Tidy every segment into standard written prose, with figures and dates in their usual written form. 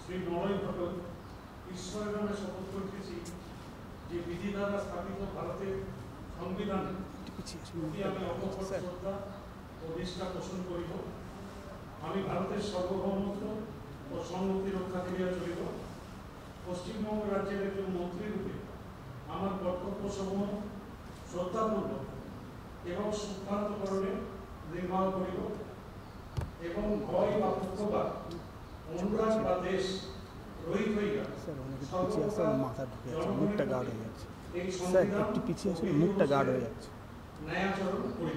শ্রী মলয় ঘটক ঈশ্বরের নামে শপথ করিতেছি যে বিধি দ্বারা স্থাপিত ভারতের সংবিধানে প্রতি আমি অকপট শ্রদ্ধা ও নিষ্ঠা পোষণ করিব। আমি ভারতের সার্বভৌমত্ব ও সংহতি রক্ষা করিয়া চলিব। পশ্চিমবঙ্গ রাজ্যের একজন মন্ত্রী রূপে আমার কর্তব্যসমূহ শ্রদ্ধাপূর্বক এবং সুখান্তকরণে নির্বাহ করিব এবং ভয় বা পক্ষপাত, অনুরাগ বা দেশ রহিত হইয়া এই সংবিধান ন্যায়াচরণ করিব।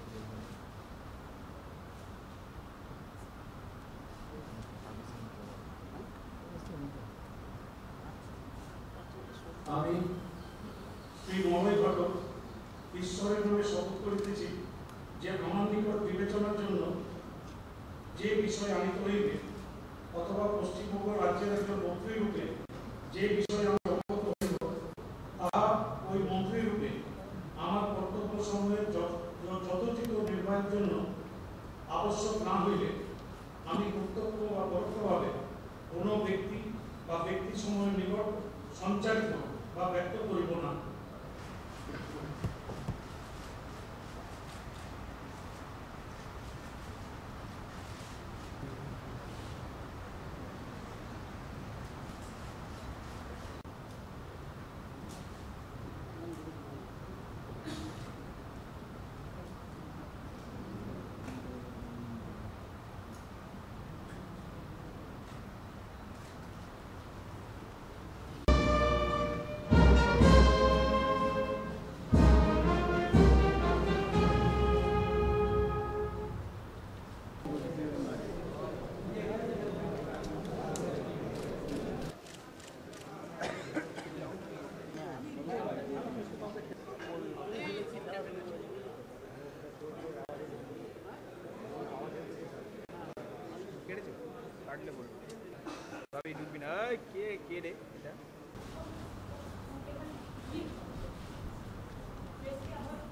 আমি শ্রী মলয় ঘটক ঈশ্বরের নামে শপথ করিতেছি যে আমার নিকট বিবেচনার জন্য যে বিষয় আনিত হইবে অথবা পশ্চিমবঙ্গ রাজ্যের একজন মন্ত্রী রূপে যে বিষয়ে আমি অবগত হইব, তাহা ওই মন্ত্রী রূপে আমার কর্তব্য সমূহের যথোচিত নির্বাহের জন্য আবশ্যক না হইলে আমি প্রত্যক্ষ বা পরোক্ষভাবে কোনো ব্যক্তি বা ব্যক্তি সমূহের নিকট সঞ্চারিত বা ব্যক্ত করিব না। কে রে এটা